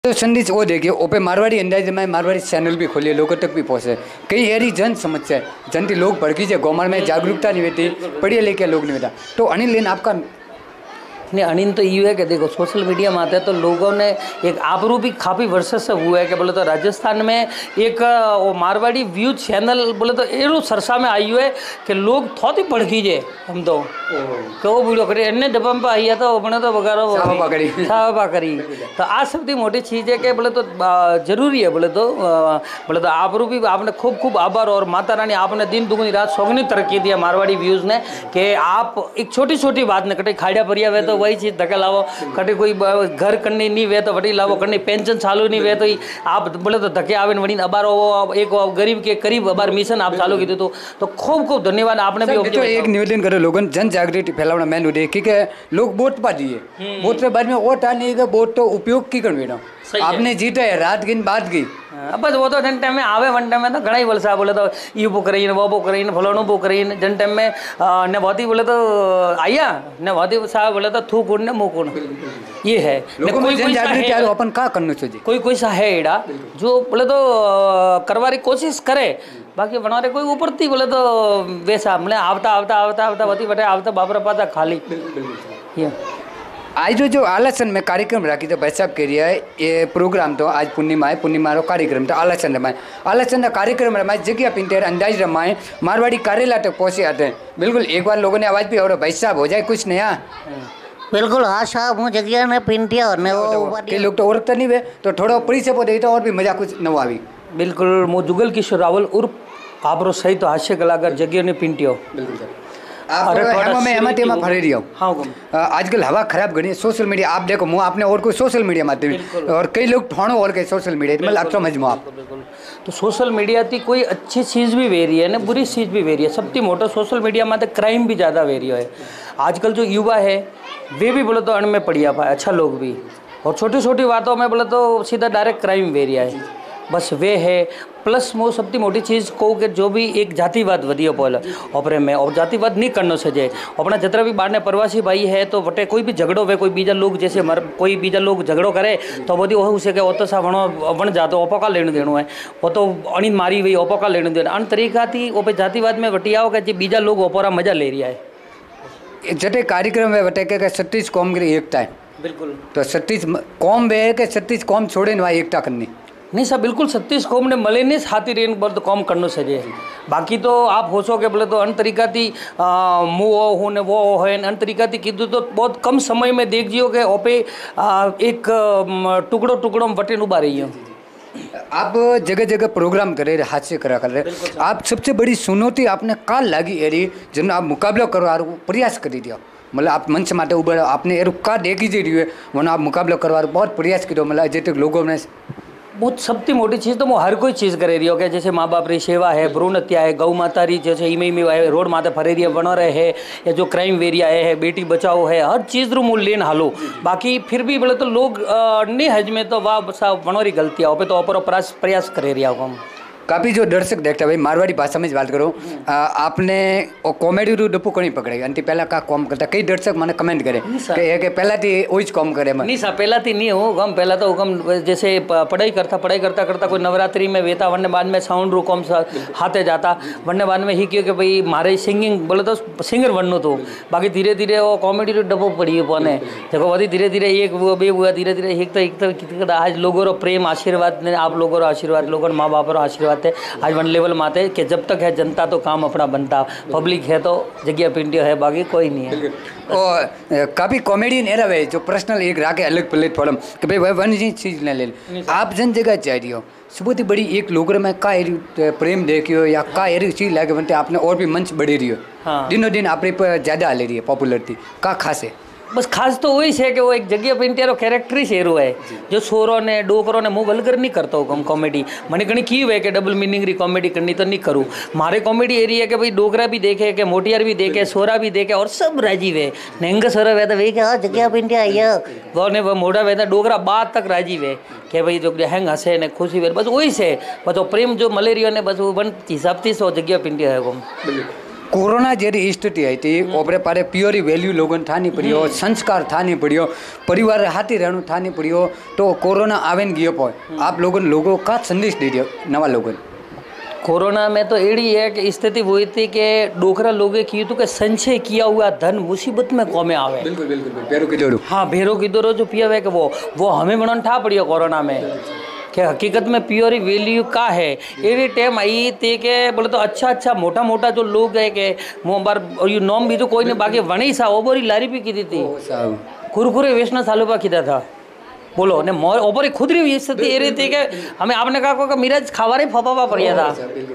तो संदेश वो देखिए ओपे मारवाड़ी अंदाज में मारवाड़ी चैनल भी खोलिए, लोगों तक भी पहुँचे। कई ऐसी जन समस्या है जनती लोग भड़की जाए, गौमार में जागरूकता नहीं रहती, पढ़िए लिखे लोग नहीं रहता। तो अनिल लेन आपका नहीं अनिल तो ये है कि देखो सोशल मीडिया में आते हैं तो लोगों ने एक आबरू भी काफ़ी वर्षों से हुआ है कि बोले तो राजस्थान में एक वो मारवाड़ी व्यू चैनल बोले तो एरू सरसा में आई हुए कि लोग थोड़ी भड़की जाए हम तो वो वीडियो करे अन्य डब्बा में आई है तो अपने तो बगारो साहबा करी। तो आज सबसे मोटी चीज़ है कि बोले तो जरूरी है बोले तो आबरू भी आपने खूब खूब आभार और माता रानी आपने दिन दुगनी रात सौगनी तरक्की दिया मारवाड़ी व्यूज़ ने कि आप एक छोटी छोटी बात ने कटे खाड़िया परिया हुए तो वही चीज़ धक्का लावो, कटे कोई घर करनी नहीं वे तो वटी लावो, करनी पेंशन चालू नहीं वे तो आप बोले तो धक्के आवे वही अबार एक गरीब के करीब अबार मिशन आप चालू की तो खूब खूब धन्यवाद आपने भी। तो एक निवेदन करो लोगों जन जागृति फैलावना मेन उद्देश्य क्योंकि लोग वोट पा दिए, वोट के बाद में वोट आने का वोट तो उपयोग की कर बेटा आपने जीता है रात गिन बात गई। बस वो तो जन टाइम में आवे वन टाइम में तो घना ही बोले बोले तो ये वो करी वो करी फलानो वो करी जन टाइम में न बहुत ही बोले तो आया न बहुत ही साहब बोले तो थूक उड़ने मुँह उड़ ये है अपन का करना चाहिए। कोई सा है एड़ा जो बोले तो करवाने की कोशिश करे, बाकी बनारे कोई ऊपर थी बोले तो वैसा मतलब आवता आवता आवता आवता वती बटे आवता बाबरा पाता खाली ये आज जो आलासन में कार्यक्रम राखी तो भाई साहब कह रही है ये प्रोग्राम तो आज पूर्णिमा है, पूर्णिमा रो कार्यक्रम तो आलासन रमाए, आलासन का कार्यक्रम रमाए जगह पिंटेर अंदाज रमाए मारवाड़ी कार्यालय तक पहुँचे आते हैं। बिल्कुल एक बार लोगों ने आवाज़ भी और भाई साहब हो जाए कुछ नया। बिल्कुल हाँ साहब हूँ जगह ने पिंटिया और ने वो कई लोग तो औरत नहीं वे तो थोड़ा परिचय पो देता और भी मजा कुछ नवा भी। बिल्कुल मो जुगल किशोर रावल उर्फ आपरो सही तो हास्य कलाकार जगह ने पिंटियो। बिल्कुल सर आजकल हवा खराब गई सोशल मीडिया आप देखो मुँह आपने और कोई सोशल मीडिया माध्यम और कई लोग ठोणो और कई सोशल मीडिया मतलब आप समझ में आप तो सोशल मीडिया थी कोई अच्छी चीज़ भी वे रही है ना बुरी चीज़ भी वे रही है। सबसे मोटा सोशल मीडिया में तो क्राइम भी ज़्यादा वे रही है। आजकल जो युवा है वे भी बोले तो अण में पड़िया पाए अच्छा लोग भी और छोटी छोटी बातों में बोले तो सीधा डायरेक्ट क्राइम वे रहा है बस वे है। प्लस वो सबसे मोटी चीज़ कहूँ कि जो भी एक जातिवाद वधियो पहले ओपरे में और जातिवाद नहीं करना सजे अपना जितना भी बाहर प्रवासी भाई है तो वटे कोई भी झगड़ो वे कोई बीजा लोग जैसे कोई बीजा लोग झगड़ो करे तो वो हो सके वो तो सा वणो वण जातो ओपो का लेने देनो है वो तो अणी मारी हुई ओपो का लेने देना अन तरीका थी ओपे जातिवाद में वटी आओ कि बीजा लोग ओपोरा मजा ले रहा है। जटे कार्यक्रम है वटे के 36 कौम की एकता है। बिल्कुल तो 36 कौम वे है कि 36 कौम छोड़े वहाँ एकता करनी नहीं सर बिल्कुल 36 कौम ने मले नहीं हाथी रेन बोल तो कौम करनो सजे बाकी तो आप हो सो के बोले तो अन तरीका थी मुँह हो ने वो है अन तरीका थी कीधु तो बहुत कम समय में देख जियो के ओपे एक टुकड़ो टुकड़ो वटेन उबा रही है। आप जगह जगह प्रोग्राम करे हास्य करा कर रहे आप सबसे बड़ी चुनौती आपने काल लागी एरी जिन आप मुकाबला करवा प्रयास करी दिया मतलब आप मंच माटे उबर आपने एरू का देखी जी रही है वो आप मुकाबला करवा बहुत प्रयास करो मतलब अजय तक लोगों ने बहुत सबसे मोटी चीज़ तो वो हर कोई चीज़ करे रही हो क्या जैसे माँ बाप री सेवा है भ्रूण हत्या है गौ माता री जैसे इमे रोड माते फरे रही बना रहे है या जो क्राइम वेरिया है बेटी बचाओ है हर चीज़ रू मूल लेन हालो बाकी फिर भी बोले तो लोग नहीं हजमे तो वाह सब बनो रही गलतियाँ पे तो ओपरो प्रयास करे रही हम काफ़ी जो दर्शक देखता भाई मारवाड़ी भाषा में बात करो आपने कॉमेडी रू डप्पू कोनी पकड़े अंति पहला का कॉम करता कई दर्शक मैंने कमेंट करे कि पहला थी वही कॉम करे नहीं सा पहला थी नहीं हो गम पहला तो गम जैसे पढ़ाई करता करता कोई नवरात्रि में वेता वरने बाद में साउंड रू कॉम हाथे जाता वरने बाद में ही क्यों कि भाई मारे सिंगिंग बोले तो सिंगर बननो तो बाकी धीरे धीरे वो कॉमेडी रू डब्बो पड़ी पौने देखो वही धीरे धीरे एक वो बे हुआ धीरे धीरे एक तो आज लोगों रो प्रेम आशीर्वाद ने आप लोगों रो आशीर्वाद लोगों माँ बाप रो आशीर्वाद आज वन लेवल में आते कि जब तक है जनता तो काम अपना बनता पब्लिक है तो जगह पिंडियो है बाकी कोई नहीं है। और काफ़ी कॉमेडियन एरा है जो पर्सनल एक राके अलग प्लेटफॉर्म कि भाई वह वन चीज़ न ले आप जन जगह चाह रही हो सुबह बड़ी एक लोग में का एरी प्रेम देखियो या का एरी चीज़ लागे बनते आपने और भी मंच बढ़ी रही हो दिनों दिन आप ज़्यादा ले रही है पॉपुलरिटी का खास है बस खास तो वही है कि वो एक जगह पिंटियारो कैरेक्टर ही शेरो है जो सोरो ने डोकरो ने मुँह वलगर नहीं करता हूँ हम कॉमेडी मैंने कहीं की हुए कि डबल मीनिंग री कॉमेडी करनी तो नहीं करूँ मारे कॉमेडी एरी है कि भाई डोगरा भी देखे कि मोटियार भी देखे सोरा भी देखे और सब राजी वे नंग सोरा वे तो वे क्या जगह पिंटिया ये वो ने वो मोटा वे डोगरा बात तक राजी वे कि भाई जो हैंग हंसे ने खुशी वे बस वही से बस वो प्रेम जो मलेरिया ने बस वो वन हिसाब से सो जगह पिंटिया है वो कोरोना जैसी स्थिति आई थी ओपरे पारे प्योरी वैल्यू लोगन था नहीं पड़ियो, संस्कार था नहीं पड़ियो, परिवार हाथी रहनु था नहीं पड़ियो, तो कोरोना आवेन गियो पो आप लोगों का संदेश दे दियो नवा लोगन। कोरोना में तो एड़ी है कि स्थिति हुई थी कि डोकरा लोगे की तो के संचय किया हुआ धन मुसीबत में कौमे आवे। बिल्कुल बिल्कुल बेरो की दौड़ो। हाँ भेरो की दौड़ो जो पिया है कि वो हमें बनन ठा पड़ियो कोरोना में कि हकीकत में प्योरी वैल्यू का है। एड़ी टाइम आई थी के बोले तो अच्छा मोटा मोटा जो लोग है कि बार यू नॉम भी तो कोई नहीं बाकी वनी सा ओबरी लारी भी की थी कुरकुरे वेचना चालू पा किया था बोलो ने मोर ओबरी खुद रही स्थिति ए रही थी कि हमें आपने कहा कि मिराज खावारे फपावा पड़िया था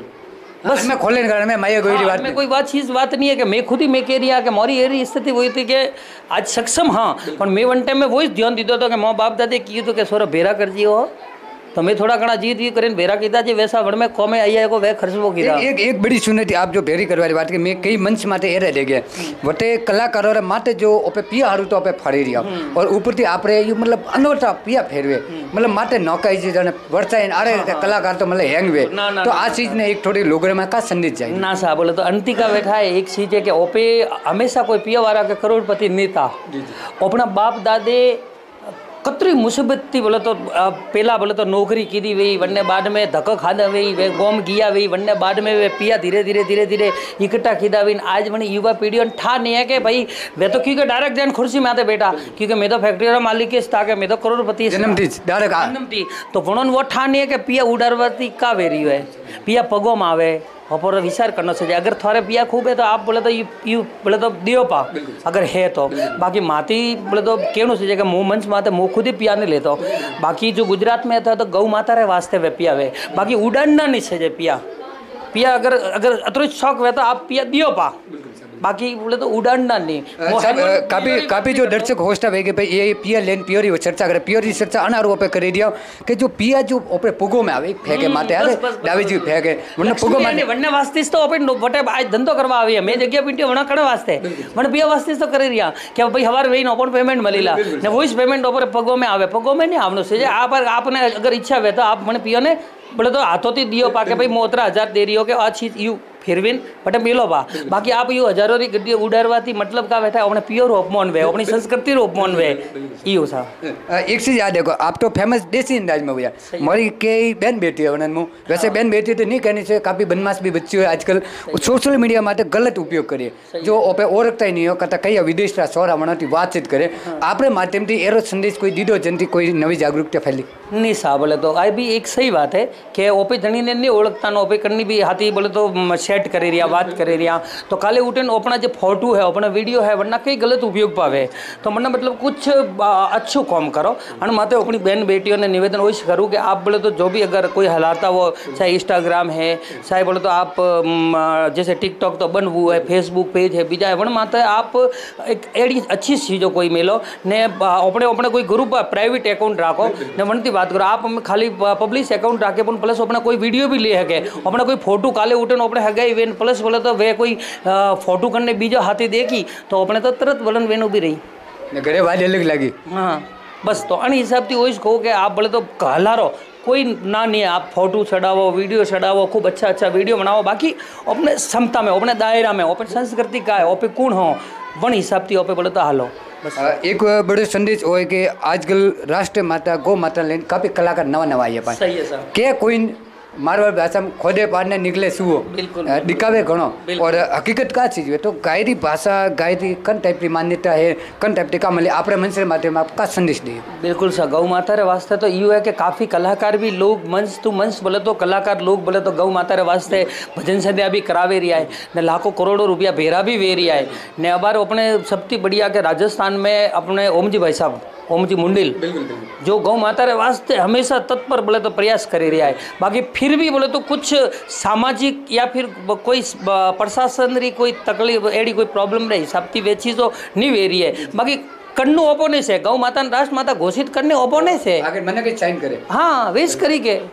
बस मैं खोलने का मैं माया कोई बात में कोई बात नहीं है कि मैं खुद ही मैं कह रही कि मोरी एरी स्थिति हुई थी कि आज सक्षम हाँ पर मैं वन टाइम में वही ध्यान दीदो तो कि माँ बाप दादे की तो कि सोरा बेरा कर जियो तो मैं थोड़ा घना जीत भी करें बेरा कीता जी वैसा वड़ में कौमे आई को वह खर्चबो कीता। एक बड़ी सुनती आप जो भेरी करवारी बात की मैं कई मंच माते एरे ले गए वटे कलाकारों रे माते जो ओपे पिया हारू तो ओपे फड़ी रिया और ऊपर थी आपरे यू मतलब अनोटा पिया फेरवे मतलब माते नौकाई जी जने वर्षाइन अरे कलाकार तो मतलब हैंग वे तो आ चीज ने एक थोड़ी लोगों में का संदेश जाए ना सा बोले तो अंतिका बैठा है एक चीज है कि ओपे हमेशा कोई पिया वाला के करोड़पति नेता अपना बाप दादे कतरी मुसीबत थी बोले तो पहला बोले तो नौकरी की दी वही वन्ने बाद में धक्का खादा वही वे गोम गिया वही वन्ने बाद में वे पिया धीरे धीरे इकट्ठा खीदा वही आज मैंने युवा पीढ़ी ठा नहीं है कि भाई वे तो क्योंकि डायरेक्ट जैन खुर्सी में आते बेटा क्योंकि मैं तो फैक्ट्री का मालिक के था कि मैं तो करोड़पति जन्म थी तो वनों वो ठा नहीं है कि पिया उड़ारवती का वेरी है पिया पगो में आवे और विचार करना चाहिए अगर थोड़े पिया खूब है तो आप बोले तो यू बोले तो दियो पा अगर है तो बाकी माती बोले तो कहना चाहिए कि मुँह मंच माते मुँह खुद ही पिया नहीं लेता बाकी जो गुजरात में था तो गौ माता रे वास्ते वे पिया वे बाकी उड़ाना नहीं चाहिए पिया अगर अतरो शौक हुआ तो आप पिया दियो पा बाकी बोले तो उड़ाना नहीं काफी जो दर्शक होस्ट है भाई ये पिया लेन प्योरी वो चर्चा करे प्योरी चर्चा अनार पे करे दिया कि जो पिया जो ओपे पुगो में आवे फेंके माते आवे दावी जी फेंके वरना पुगो में वरना वास्ते तो ओपे वटे आज धंधो करवा आवी है मैं जगह पिंटियो वना कण वास्ते वरना पिया वास्ते तो करे रिया कि भाई हवार वेइन ओपन पेमेंट मलीला ने वॉइस पेमेंट ओपर पगो में आवे पगो में नहीं आवनो से आप आपने अगर इच्छा है तो आप मने पियो ने बोले तो हाथों थी दियो पाके भाई मोतरा 1000 दे रही हो कि आ चीज यू फिरवीन बटे मिलो बा बाकी आप यू हजारों री गड्डी उड़ारवाती मतलब का बैठा अपने प्योर अपमान वे अपनी संस्कृति रो अपमान वे यू सा एक चीज याद देखो आप तो फेमस देसी अंदाज में हुआ मोरी के बहन बेटी है उन्होंने वैसे बहन बेटी तो नहीं कहनी चाहिए काफी बदमाश भी बच्ची है आजकल सोशल मीडिया में गलत उपयोग करे जो ओपे ओरखता ही नहीं हो कहता कई विदेश सोरा मनाती बातचीत करे आपरे माध्यम थी एरो संदेश कोई दीदो जनती कोई नवी जागरूकता फैली नहीं सा बोले तो आई भी एक सही बात है कि ओपे जनी ने नहीं ओळखता नो ओपे करनी भी हाथी बोले तो सेट करे रिया बात करे रिया तो काले उठेन अपना जो फोटो है अपना वीडियो है वरना कई गलत उपयोग पावे तो मना मतलब कुछ अच्छो काम करो और माते अपनी बहन बेटियों ने निवेदन वही करूँ कि आप बोले तो जो भी अगर कोई हलाता वो चाहे इंस्टाग्राम है चाहे बोले तो आप जैसे टिकटॉक तो बनवू है फेसबुक पेज है बीजा है वन माते आप एक एडी अच्छी चीज़ों कोई मिलो ने अपने अपने कोई ग्रुप प्राइवेट अकाउंट राखो ने वनती बात करो आप खाली पब्लिक अकाउंट राखे प्लस अपना कोई वीडियो भी ले सके अपना कोई फोटो काले उठे अपने हगाई वेन प्लस बोले तो वे कोई फोटो करने बीजो हाथी देखी तो अपने तो तुरंत बोलन वेन भी रही घरे वाली अलग लगी हाँ बस तो अन हिसाब से वही कहो कि आप बोले तो हलारो कोई ना नहीं है आप फोटो चढ़ावो वीडियो चढ़ावो खूब अच्छा वीडियो बनाओ बाकी अपने क्षमता में अपने दायरा में अपने संस्कृति का है ओपे कौन हो वन हिसाब से ओपे बोले तो हालो एक बड़े संदेश हो कि आजकल राष्ट्र माता गौ माता लेन काफी कलाकार नवा आई है सही है सर के कोई मारवाड़ भाषा में खोदे पारने निकले सुओ दिखावे घणो और हकीकत का चीज है तो गायरी भाषा गायरी कन टाइप की मान्यता है कन टाइप की का मिले आपरे मन से माध्यम आपका संदेश दिए बिल्कुल सर गौ माता रे वास्ते तो यू है कि काफ़ी कलाकार भी लोग मंच टू मंच बोले तो कलाकार लोग बोले तो गौ माता रे वास्ते भजन संध्या भी करावे रिया है ने लाखों करोड़ों रुपया भेरा भी वे रिया है ने अबार अपने सबसे बढ़िया के राजस्थान में अपने ओमजी भाई साहब ओमजी मुंडिल जो गौ माता रे वास्ते हमेशा तत्पर बोले तो प्रयास कर रहा है बाकी फिर भी बोले तो कुछ सामाजिक या फिर कोई प्रशासन री कोई तकलीफ एडी कोई प्रॉब्लम रे हिसाब थी वे चीज़ नहीं वे रही है बाकी करनो ओपोने से गौ माता राष्ट्र माता घोषित करने ओपोने से आगे मने के साइन करे हाँ वेस करी के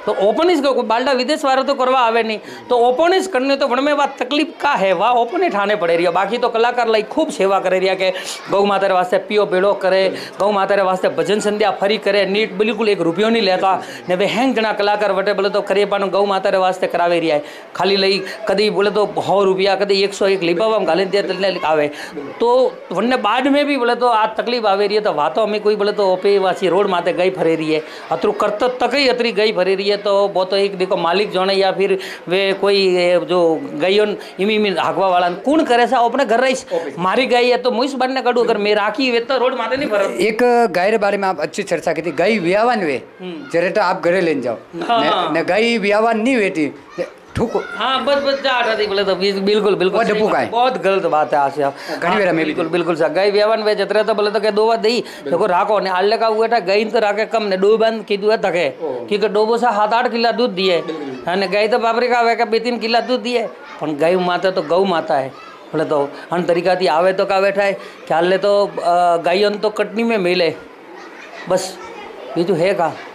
तो ओपन ही कोई बालडा विदेश वाला तो करवा आवे नहीं, तो ओपन ही करने तो वनमें बात तकलीफ का है वह ओपन ही ठाने पड़े रही है। बाकी तो कलाकार लाई खूब सेवा करे रही के गौ माता रे वास्ते पियो बेड़ो करे, गौ माता रे वास्ते भजन संध्या फरी करे, नीट बिल्कुल एक रुपयो नहीं लेता ने वे हैंग जना कलाकार वटे बोले तो करे पानो गौ माता रे वास्ते करावे रही है। खाली लई कदी बोले तो 100 रुपया कदी 101 लिपावाम गाली दे आवे, तो वन्ने बाद में भी बोले तो आज तकलीफ आवे रही है। तो वातो हमें कोई बोले तो ओपे वासी रोड माते गई फरे रही है, अतरु करत तक ही अतरी गई फरे रही है। तो वो तो एक देखो मालिक जोने या फिर वे कोई जो गईन इमी हाकवा वाला कौन करे सा अपने घर रही मारी गई है तो मुझे बनने काढू अगर मैं राखी वे तो रोड माते नहीं भर। एक गाय रे बारे में आप अच्छी चर्चा की थी, गाय व्यावान वे जरे तो आप घरे लेने जाओ ने गाय व्यावान नहीं वेटी ठुको। हाँ बस जा रहा थी बोले तो बिल्कुल बिल्कुल बहुत गलत बात है। आज घनी में बिल्कुल बिल्कुल सा गई व्यावन वे जतरे तो बोले तो के दोवा दई देखो राखो ने आले का हुआ था गई तो राखे कम ने दो बंद कीधु है तके क्योंकि डोबो सा 7-8 किला दूध दिए है गई तो बाबरी का वे का 2-3 किला दूध दिए पण गई माता तो गौ माता है बोले तो अन तरीका थी आवे तो का बैठा है ख्याल ले तो गायन तो कटनी में मिले बस बीजू है का।